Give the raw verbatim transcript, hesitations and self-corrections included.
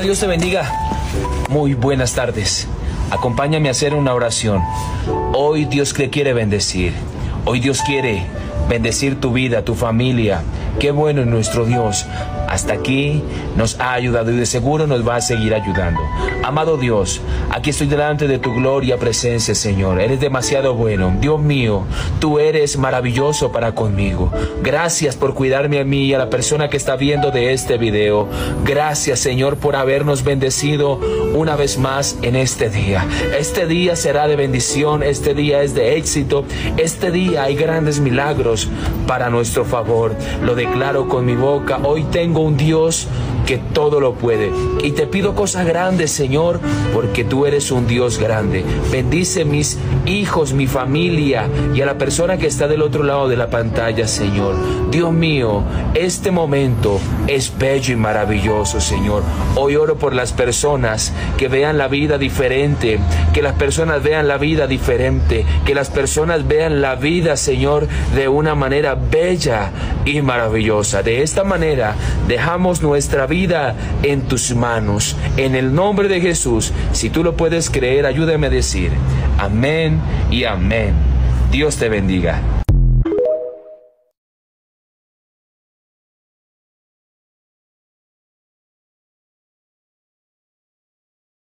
Dios te bendiga. Muy buenas tardes. Acompáñame a hacer una oración. Hoy Dios te quiere bendecir. Hoy Dios quiere bendecir tu vida, tu familia. Qué bueno es nuestro Dios. Hasta aquí nos ha ayudado y de seguro nos va a seguir ayudando. Amado Dios, aquí estoy delante de tu gloria presencia, Señor. Eres demasiado bueno. Dios mío, tú eres maravilloso para conmigo. Gracias por cuidarme a mí y a la persona que está viendo de este video. Gracias, Señor, por habernos bendecido una vez más en este día. Este día será de bendición. Este día es de éxito. Este día hay grandes milagros para nuestro favor. Lo declaro con mi boca. Hoy tengo un Dios que todo lo puede. Y te pido cosas grandes, Señor, porque tú eres un Dios grande. Bendice mis hijos, mi familia y a la persona que está del otro lado de la pantalla, Señor. Dios mío, este momento es bello y maravilloso, Señor. Hoy oro por las personas que vean la vida diferente, que las personas vean la vida diferente, que las personas vean la vida, Señor, de una manera bella y maravillosa. De esta manera dejamos nuestra vida en tus manos. En el nombre de Jesús, si tú lo puedes creer, ayúdame a decir amén y amén. Dios te bendiga.